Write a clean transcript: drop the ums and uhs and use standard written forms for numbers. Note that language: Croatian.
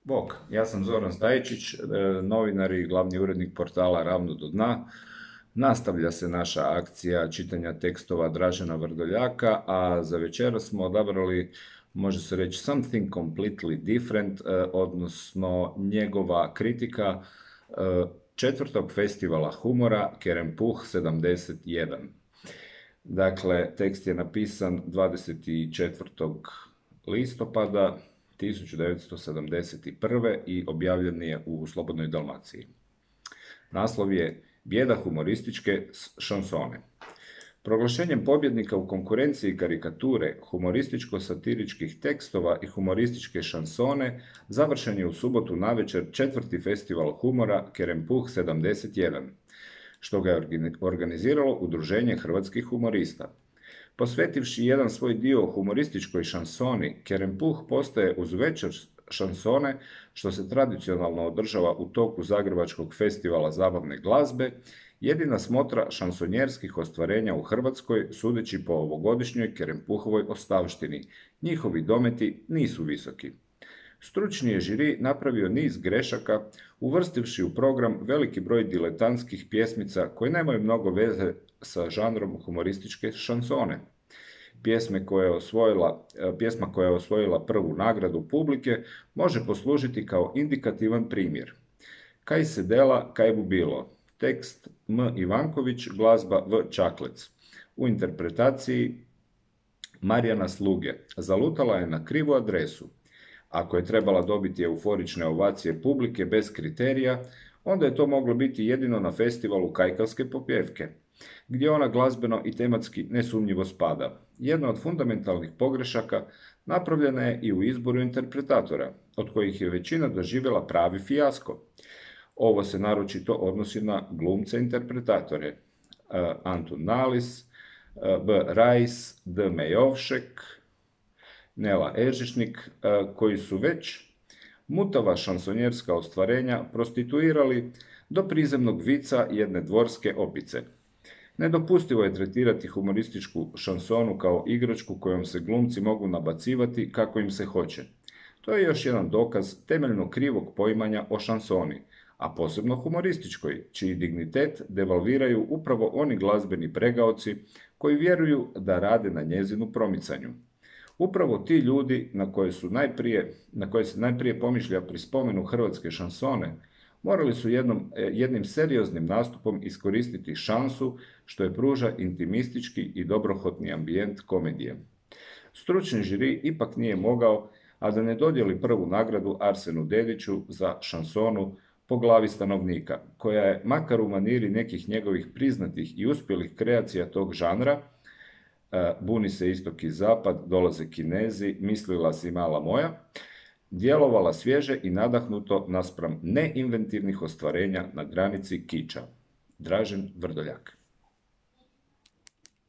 Bog, ja sam Zoran Stajičić, novinar i glavni urednik portala Ravno do dna. Nastavlja se naša akcija čitanja tekstova Dražena Vrdoljaka, a za večeras smo odabrali, može se reći, something completely different, odnosno njegova kritika četvrtog festivala humora Kerempuh 71. Dakle, tekst je napisan 24. listopada 1971. i objavljen je u Slobodnoj Dalmaciji. Naslov je Bijeda humorističke šansone. Proglašenjem pobjednika u konkurenciji karikature, humorističko-satiričkih tekstova i humorističke šansone završen je u subotu navečer četvrti festival humora Kerempuh 71, što ga je organiziralo Udruženje hrvatskih humorista. Posvetivši jedan svoj dio humorističkoj šansoni, Kerempuh postaje uz večer šansone, što se tradicionalno održava u toku Zagrebačkog festivala zabavne glazbe, jedina smotra šansonjerskih ostvarenja u Hrvatskoj, sudeći po ovogodišnjoj Kerempuhovoj ostavštini. Njihovi dometi nisu visoki. Stručni je žiri napravio niz grešaka, uvrstivši u program veliki broj diletantskih pjesmica koje nemaju mnogo veze sa žanrom humorističke šansone. Pjesma koja je osvojila prvu nagradu publike može poslužiti kao indikativan primjer. Kaj se dela, kaj bu bilo. Tekst M. Ivanković, glazba V. Čaklec. U interpretaciji Marijana Sluge. Zalutala je na krivu adresu. Ako je trebala dobiti euforične ovacije publike bez kriterija, onda je to moglo biti jedino na festivalu Kajkavske popjevke, gdje ona glazbeno i tematski nesumnjivo spada. Jedna od fundamentalnih pogrešaka napravljena je i u izboru interpretatora, od kojih je većina doživjela pravi fijasko. Ovo se naročito odnosi na glumce interpretatore. Antun Nalis, B. Rajs, D. Mejovšek, Nela Eržišnik, koji su već mutava šansonjerska ostvarenja prostituirali do prizemnog vica jedne dvorske opice. Nedopustivo je tretirati humorističku šansonu kao igračku kojom se glumci mogu nabacivati kako im se hoće. To je još jedan dokaz temeljno krivog poimanja o šansoni, a posebno humorističkoj, čiji dignitet devalviraju upravo oni glazbeni pregaoci koji vjeruju da rade na njezinu promicanju. Upravo ti ljudi na koje se najprije pomišlja pri spomenu hrvatske šansone, morali su jednim serioznim nastupom iskoristiti šansu što je pruža intimistički i dobrohotni ambijent komedije. Stručni žiri ipak nije mogao, a da ne dodijeli prvu nagradu Arsenu Dediću za šansonu po glavi stanovnika, koja je, makar u maniri nekih njegovih priznatih i uspjelih kreacija tog žanra, Buni se istok i zapad, dolaze Kinezi, mislila si mala moja, djelovala svježe i nadahnuto naspram neinventivnih ostvarenja na granici kiča. Dražen Vrdoljak.